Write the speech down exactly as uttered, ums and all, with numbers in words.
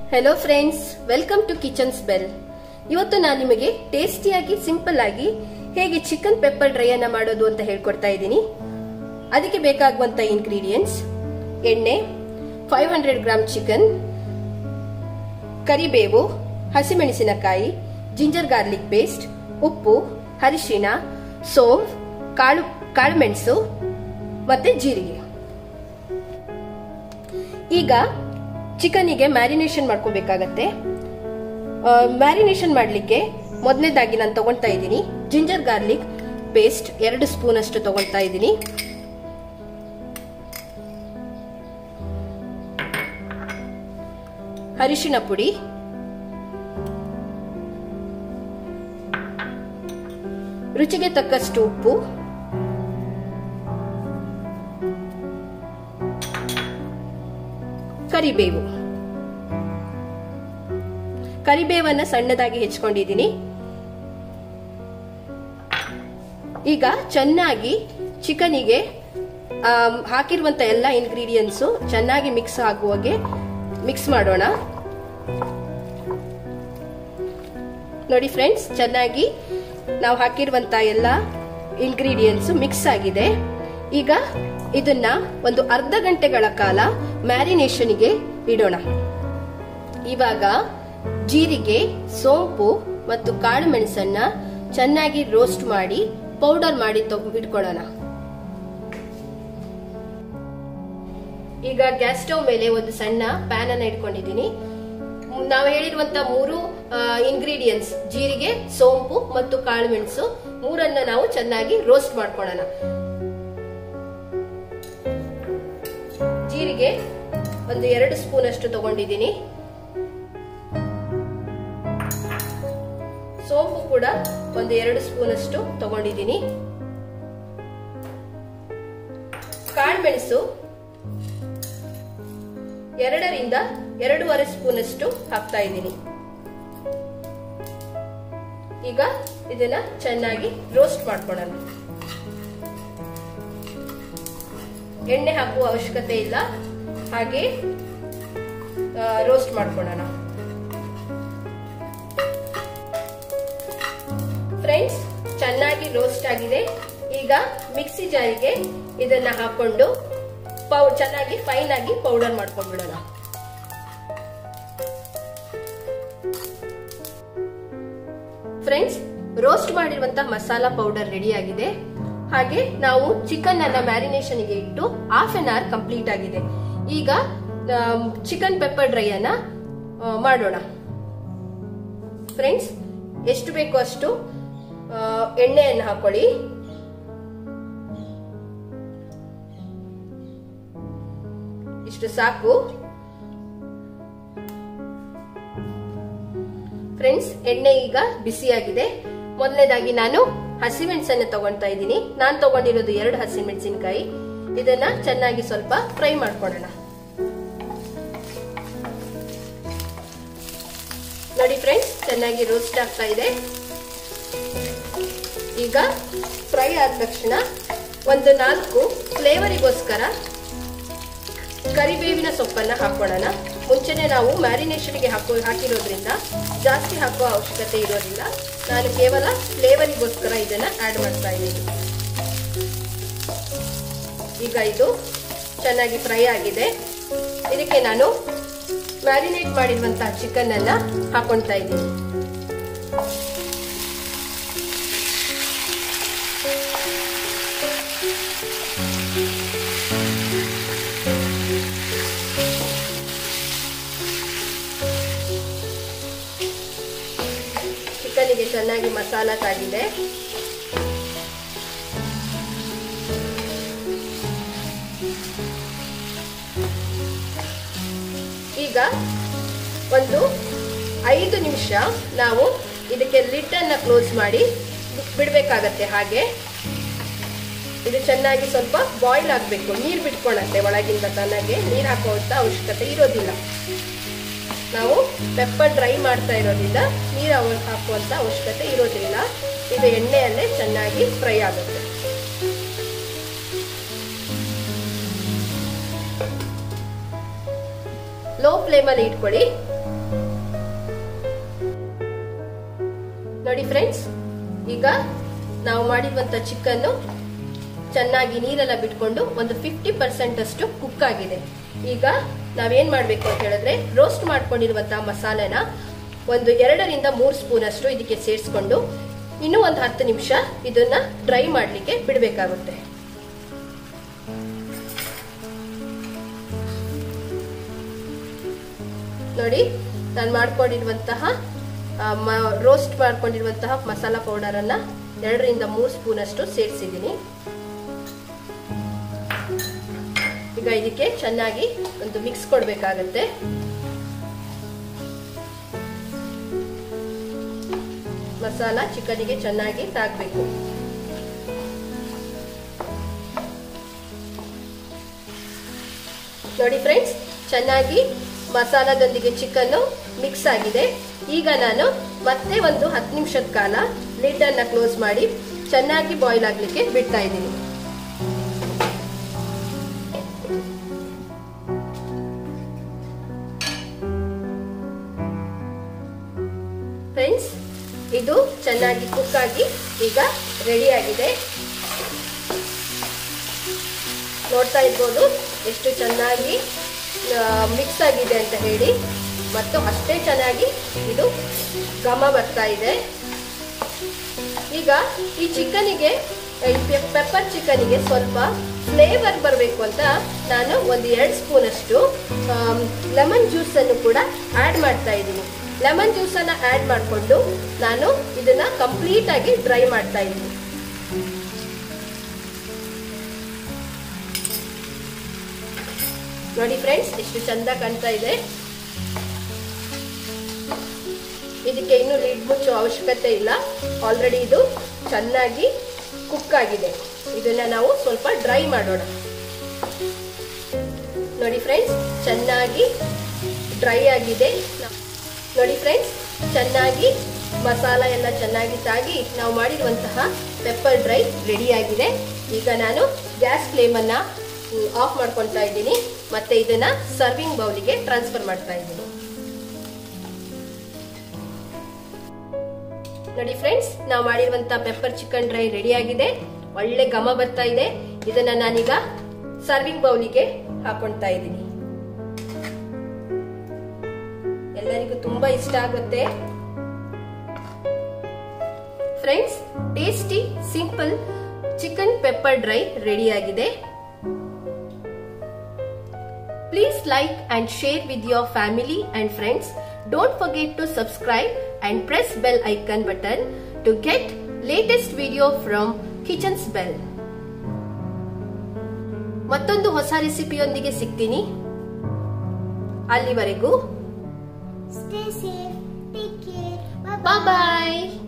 Hello friends, welcome to Kitchens Bell. ಇವತ್ತು ನಾನು ನಿಮಗೆ ಟೇಸ್ಟಿಯಾಗಿ ಸಿಂಪಲ್ ಆಗಿ ಹೇಗೆ ಚಿಕನ್ ಪೆಪ್ಪರ್ ಡ್ರೈ ಅನ್ನು ಮಾಡೋದು ಅಂತ ಹೇಳ್ಕೊಡ್ತಾ ಇದ್ದೀನಿ। ಅದಕ್ಕೆ ಬೇಕಾಗುವಂತ ಇಂಗ್ರೀಡಿಯೆಂಟ್ಸ್ ಎಣ್ಣೆ, ಫೈವ್ ಹಂಡ್ರೆಡ್ ಗ್ರಾಮ್ ಚಿಕನ್, ಕರಿಬೇವು, ಹಸಿಮೆಣಸಿನಕಾಯಿ, ಜಿಂಜರ್ ಗಾರ್ಲಿಕ್ ಪೇಸ್ಟ್, ಉಪ್ಪು, ಅರಿಶಿಣ, ಸೋಂಫ್, ಕಾಳು ಕಾಳುಮೆಣಸು ಮತ್ತೆ ಜೀರಿಗೆ। ಈಗ ಚಿಕನ್ಗೆ ಮ್ಯಾರಿನೇಷನ್ ಮಾಡ್ಕೋಬೇಕಾಗತ್ತೆ। ಮ್ಯಾರಿನೇಷನ್ ಮಾಡಲಿಕ್ಕೆ ಮೊದಲನೇದಾಗಿ ನಾನು ತಗೊಳ್ತಾ ಇದ್ದೀನಿ ಜಿಂಜರ್ ಗಾರ್ಲಿಕ್ ಪೇಸ್ಟ್ ಎರಡು ಸ್ಪೂನ್ ಅಷ್ಟು ತಗೊಳ್ತಾ ಇದ್ದೀನಿ। ಅರಿಶಿಣ ಪುಡಿ, ರುಚಿಗೆ ತಕ್ಕಷ್ಟು ಉಪ್ಪು, ಕರಿಬೇವು ಕರಿಬೇವನ್ನ ಸಣ್ಣದಾಗಿ ಹೆಚ್ಚಿಕೊಂಡಿದ್ದೀನಿ। ಈಗ ಚೆನ್ನಾಗಿ ಚಿಕನಿಗೆ ಹಾಕಿರುವಂತ ಎಲ್ಲ ಇಂಗ್ರೀಡಿಯೆಂಟ್ಸ್ ಚೆನ್ನಾಗಿ ಮಿಕ್ಸ್ ಆಗುವಾಗೆ ಮಿಕ್ಸ್ ಮಾಡೋಣ। ನೋಡಿ ಫ್ರೆಂಡ್ಸ್, ಚೆನ್ನಾಗಿ ನಾವು ಹಾಕಿರುವಂತ ಎಲ್ಲ ಇಂಗ್ರೀಡಿಯೆಂಟ್ಸ್ ಮಿಕ್ಸ್ ಆಗಿದೆ। ಈಗ ಇದನ್ನ ಒಂದು ಅರ್ಧ ಗಂಟೆಗಳ ಕಾಲ ಮ್ಯಾರಿನೇಷನ್ಗೆ ಇಡೋಣ। ಇವಾಗ ಜೀರಿಗೆ, ಸೋಂಪು ಮತ್ತು ಕಾಳು ಮೆಣಸನ್ನ ಚೆನ್ನಾಗಿ ರೋಸ್ಟ್ ಮಾಡಿ ಪೌಡರ್ ಮಾಡಿ ಇಟ್ಕೊಳ್ಳೋಣ। ಈಗ ಗ್ಯಾಸ್ ಸ್ಟವ್ ಮೇಲೆ ಒಂದು ಸಣ್ಣ ಪ್ಯಾನ್ ಅನ್ನ ಇಟ್ಕೊಂಡಿದ್ದೀನಿ। ನಾವು ಹೇಳಿರುವಂತ ಮೂರು ಇಂಗ್ರೀಡಿಯೆಂಟ್ಸ್ ಜೀರಿಗೆ, ಸೋಂಪು ಮತ್ತು ಕಾಳು ಮೆಣಸು ಮೂರನ್ನ ನಾವು ಚೆನ್ನಾಗಿ ರೋಸ್ಟ್ ಮಾಡ್ಕೊಳ್ಳೋಣ। ಜೀರಿಗೆ ಒಂದು ಎರಡು ಸ್ಪೂನ್ ಅಷ್ಟು ತಗೊಂಡಿದ್ದೀನಿ, ಸೋಂಪು ಕೂಡ ಒಂದು ಎರಡು ಸ್ಪೂನ್ ಅಷ್ಟು ತಗೊಂಡಿದ್ದೀನಿ, ಕಾಳುಮೆಣಸು ಎರಡರಿಂದ ಎರಡೂವರೆ ಸ್ಪೂನ್ ಅಷ್ಟು ಹಾಕ್ತಾ ಇದ್ದೀನಿ। ಈಗ ಇದನ್ನ ಚೆನ್ನಾಗಿ ರೋಸ್ಟ್ ಮಾಡ್ಕೊಳ್ಳೋಣ। ಎಣ್ಣೆ ಹಾಕುವ ಅವಶ್ಯಕತೆ ಇಲ್ಲ, ಹಾಗೆ ರೋಸ್ಟ್ ಮಾಡ್ಕೊಳ್ಳೋಣ। ಫ್ರೆಂಡ್ಸ್, ಚೆನ್ನಾಗಿ ರೋಸ್ಟ್ ಆಗಿದೆ। ಈಗ ಮಿಕ್ಸಿ ಜಾರಿಗೆ ಇದನ್ನ ಹಾಕೊಂಡು ಚೆನ್ನಾಗಿ ಫೈನ್ ಆಗಿ ಪೌಡರ್ ಮಾಡ್ಕೊಂಡ್ಬಿಡೋಣ। ಫ್ರೆಂಡ್ಸ್, ರೋಸ್ಟ್ ಮಾಡಿರುವಂತಹ ಮಸಾಲಾ ಪೌಡರ್ ರೆಡಿ ಆಗಿದೆ। ಹಾಗೆ ನಾವು ಚಿಕನ್ ಅನ್ನ ಮ್ಯಾರಿನೇಷನ್ ಗೆ ಇಟ್ಟು ಹಾಫ್ ಅನ್ ಅವರ್ ಕಂಪ್ಲೀಟ್ ಆಗಿದೆ। ಈಗ ಚಿಕನ್ ಪೆಪ್ಪರ್ ಡ್ರೈ ಅನ್ನ ಮಾಡೋಣ। ಫ್ರೆಂಡ್ಸ್, ಎಷ್ಟು ಬೇಕೋ ಅಷ್ಟು ಎಣ್ಣೆಯನ್ನು ಹಾಕೊಳ್ಳಿ। ಇಷ್ಟು ಸಾಕು। ಫ್ರೆಂಡ್ಸ್, ಎಣ್ಣೆ ಈಗ ಬಿಸಿಯಾಗಿದೆ। ಮೊದಲನೇದಾಗಿ ನಾನು ಹಸಿಮೆಣಸನ್ನ ತಗೊಳ್ತಾ ಇದ್ದೀನಿ। ನಾನು ತಗೊಂಡಿರೋದು ಎರಡು ಹಸಿಮೆಣಸಿನಕಾಯಿ। ಇದನ್ನ ಚೆನ್ನಾಗಿ ಸ್ವಲ್ಪ ಫ್ರೈ ಮಾಡ್ಕೊಳ್ಳೋಣ। ನೋಡಿ ಫ್ರೆಂಡ್ಸ್, ಚೆನ್ನಾಗಿ ರೋಸ್ಟ್ ಆಗ್ತಾ ಇದೆ। ಈಗ ಫ್ರೈ ಆದ ತಕ್ಷಣ ಒಂದು ನಾಲ್ಕು ಫ್ಲೇವರಿಗೋಸ್ಕರ ಕರಿಬೇವಿನ ಸೊಪ್ಪನ್ನ ಹಾಕೊಳ್ಳೋಣ। ಮುಂಚೆನೆ ನಾವು ಮ್ಯಾರಿನೇಷನ್ಗೆ ಹಾಕೋ ಹಾಕಿರೋದ್ರಿಂದ ಜಾಸ್ತಿ ಹಾಕುವ ಅವಶ್ಯಕತೆ ಇರೋದಿಲ್ಲ, ನಾನು ಕೇವಲ ಫ್ಲೇವರಿಗೋಸ್ಕರ ಇದನ್ನ ಆಡ್ ಮಾಡ್ತಾ ಇದ್ದೀನಿ। ಈಗ ಇದು ಚೆನ್ನಾಗಿ ಫ್ರೈ ಆಗಿದೆ। ಇದಕ್ಕೆ ನಾನು ಮ್ಯಾರಿನೇಟ್ ಮಾಡಿರುವಂತಹ ಚಿಕನ್ ಅನ್ನ ಹಾಕೊಳ್ತಾ ಇದ್ದೀನಿ। ಚಿಕನ್ಗೆ ಚೆನ್ನಾಗಿ ಮಸಾಲ ತಾಗಿದೆ। ಈಗ ಒಂದು ಐದು ನಿಮಿಷ ನಾವು ಇದಕ್ಕೆ ಲಿಡ್ ಅನ್ನ ಕ್ಲೋಸ್ ಮಾಡಿ ಬಿಡ್ಬೇಕಾಗತ್ತೆ। ಹಾಗೆ ಇದು ಚೆನ್ನಾಗಿ ಸ್ವಲ್ಪ ಬಾಯ್ಲ್ ಆಗಬೇಕು, ನೀರು ಬಿಟ್ಕೊಳ್ಳುತ್ತೆ ಒಳಗಿಂದ ತನಗೆ, ನೀರು ಹಾಕುವಂತ ಅವಶ್ಯಕತೆ ಇರೋದಿಲ್ಲ। ನಾವು ಪೆಪ್ಪರ್ ಡ್ರೈ ಮಾಡ್ತಾ ಇರೋದ್ರಿಂದ ನೀರು ಹಾಕುವಂತ ಅವಶ್ಯಕತೆ ಇರೋದಿಲ್ಲ। ಇದು ಎಣ್ಣೆಯಲ್ಲೇ ಚೆನ್ನಾಗಿ ಫ್ರೈ ಆಗುತ್ತೆ। ಲೋ ಫ್ಲೇಮ್ ಅಲ್ಲಿ ಇಟ್ಕೊಳ್ಳಿ। ಫ್ರೆಂಡ್ಸ್, ಈಗ ನಾವು ಮಾಡಿರುವಂತ ಚಿಕನ್ ಚೆನ್ನಾಗಿ ನೀರೆಲ್ಲ ಬಿಟ್ಕೊಂಡು ಒಂದು ಫಿಫ್ಟಿ ಪರ್ಸೆಂಟ್ ಅಷ್ಟು ಕುಕ್ ಆಗಿದೆ. ಈಗ ನಾವೇನ್ ಮಾಡ್ಬೇಕು ಅಂತ ಹೇಳಿದ್ರೆ, ರೋಸ್ಟ್ ಮಾಡ್ಕೊಂಡಿರುವಂತಹ ಮಸಾಲೆನ ಒಂದು ಎರಡರಿಂದ ಮೂರು ಸ್ಪೂನ್ ಅಷ್ಟು ಇದಕ್ಕೆ ಸೇರಿಸ್ಕೊಂಡು ಇನ್ನೂ ಒಂದು ಹತ್ತು ನಿಮಿಷ ಇದನ್ನ ಡ್ರೈ ಮಾಡ್ಲಿಕ್ಕೆ ಬಿಡಬೇಕಾಗುತ್ತೆ. ನೋಡಿ, ನಾನು ಮಾಡ್ಕೊಂಡಿರುವಂತಹ ರೋಸ್ಟ್ ಮಾಡ್ಕೊಂಡಿರುವಂತಹ ಮಸಾಲಾ ಪೌಡರ್ ಅನ್ನ ಎರಡರಿಂದ ಮೂರು ಸ್ಪೂನ್ ಅಷ್ಟು ಸೇರಿಸಿದ್ದೀನಿ. ಈಗ ಇದಕ್ಕೆ ಚೆನ್ನಾಗಿ ಒಂದು ಮಿಕ್ಸ್ ಕೊಡ್ಬೇಕಾಗತ್ತೆ. ಮಸಾಲಾ ಚಿಕನ್ಗೆ ಚೆನ್ನಾಗಿ ತಾಗಬೇಕು. ನೋಡಿ ಫ್ರೆಂಡ್ಸ್, ಚೆನ್ನಾಗಿ ಮಸಾಲಾದೊಂದಿಗೆ ಚಿಕನ್ ಮಿಕ್ಸ್ ಆಗಿದೆ. ಈಗ ನಾನು ಮತ್ತೆ ಒಂದು ಹತ್ತು ನಿಮಿಷದ ಕಾಲ ಲಿಡ್ ಅನ್ನ ಕ್ಲೋಸ್ ಮಾಡಿ ಚೆನ್ನಾಗಿ ಬಾಯ್ಲ್ ಆಗ್ಲಿಕ್ಕೆ ಬಿಡ್ತಾ ಇದ್ದೀನಿ. ಫ್ರೆಂಡ್ಸ್, ಇದು ಚೆನ್ನಾಗಿ ಕುಕ್ ಆಗಿ ಈಗ ರೆಡಿ ಆಗಿದೆ. ನೋಡ್ತಾ ಇರ್ಬೋದು ಎಷ್ಟು ಚೆನ್ನಾಗಿ ಮಿಕ್ಸ್ ಆಗಿದೆ ಅಂತ ಹೇಳಿ, ಮತ್ತು ಅಷ್ಟೇ ಚೆನ್ನಾಗಿ ಇದು ಘಮ ಬರ್ತಾ ಇದೆ. ಈಗ ಈ ಚಿಕನಿಗೆ, ಪೆಪ್ಪರ್ ಚಿಕನಿಗೆ ಸ್ವಲ್ಪ ಫ್ಲೇವರ್ ಬರಬೇಕು ಅಂತ ನಾನು ಒಂದು ಎರಡು ಸ್ಪೂನ್ ಅಷ್ಟು ಲೆಮನ್ ಜ್ಯೂಸ್ ಅನ್ನು ಕೂಡ ಆಡ್ ಮಾಡ್ತಾ ಇದ್ದೀನಿ. ಲೆಮನ್ ಜ್ಯೂಸ್ ಅನ್ನ ಆಡ್ ಮಾಡಿಕೊಂಡು ನಾನು ಇದನ್ನ ಕಂಪ್ಲೀಟ್ ಆಗಿ ಡ್ರೈ ಮಾಡ್ತಾ ಇದ್ದೀನಿ. ನೋಡಿ ಫ್ರೆಂಡ್ಸ್, ಎಷ್ಟು ಚಂದ ಕಾಣ್ತಾ ಇದೆ. ಇದಕ್ಕೆ ಇನ್ನು ಲಿಡ್ ಮುಚ್ಚೋ ಅವಶ್ಯಕತೆ ಇಲ್ಲ. ಆಲ್ರೆಡಿ ಇದು ಚೆನ್ನಾಗಿ ಕುಕ್ ಆಗಿದೆ. ಇದನ್ನ ನಾವು ಸ್ವಲ್ಪ ಡ್ರೈ ಮಾಡೋಣ. ನೋಡಿ ಫ್ರೆಂಡ್ಸ್, ಚೆನ್ನಾಗಿ ಡ್ರೈ ಆಗಿದೆ. ನೋಡಿ ಫ್ರೆಂಡ್ಸ್, ಚೆನ್ನಾಗಿ ಮಸಾಲ ಎಲ್ಲ ಚೆನ್ನಾಗಿ ತಾಗಿ ನಾವು ಮಾಡಿರುವಂತಹ ಪೆಪ್ಪರ್ ಡ್ರೈ ರೆಡಿ ಆಗಿದೆ. ಈಗ ನಾನು ಗ್ಯಾಸ್ ಫ್ಲೇಮ್ ಅನ್ನ ಆಫ್ ಮಾಡ್ಕೊಳ್ತಾ ಇದ್ದೀನಿ. ಮತ್ತೆ ಇದನ್ನ ಸರ್ವಿಂಗ್ ಬೌಲಿಗೆ ಟ್ರಾನ್ಸ್ಫರ್ ಮಾಡ್ತಾ ಇದ್ದೀನಿ. ನೋಡಿ ಫ್ರೆಂಡ್ಸ್, ನಾವು ಮಾಡಿರುವಂತಹ ಪೆಪ್ಪರ್ ಚಿಕನ್ ಡ್ರೈ ರೆಡಿ ಆಗಿದೆ. ಒಳ್ಳೆ ಘಮ ಬರ್ತಾ ಇದೆ. ಇದನ್ನ ನಾನೀಗ ಸರ್ವಿಂಗ್ ಬೌಲಿಗೆ ಹಾಕೊಳ್ತಾ ಇದ್ದೀನಿ. ಎಲ್ಲರಿಗೂ ತುಂಬಾ ಇಷ್ಟ ಆಗುತ್ತೆ. Friends, tasty simple chicken pepper dry ready ಆಗಿದೆ. Please like and share with your family and friends. Don't forget to subscribe and press bell icon button to get latest video from Kitchen's Bell. ಮತ್ತೊಂದು ಹೊಸ ರೆಸಿಪಿಯೊಂದಿಗೆ ಸಿಗ್ತೀನಿ. ಅಲ್ಲಿವರೆಗೂ stay safe, take care, bye bye.